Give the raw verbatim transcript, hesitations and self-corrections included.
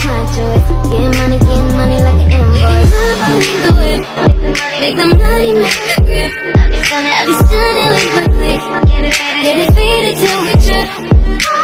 my choice. Getting money, getting money like an invoice. Make the whip, make the money, make the grip. I be stunning, I be stunning with my click. Get it faded till we trip.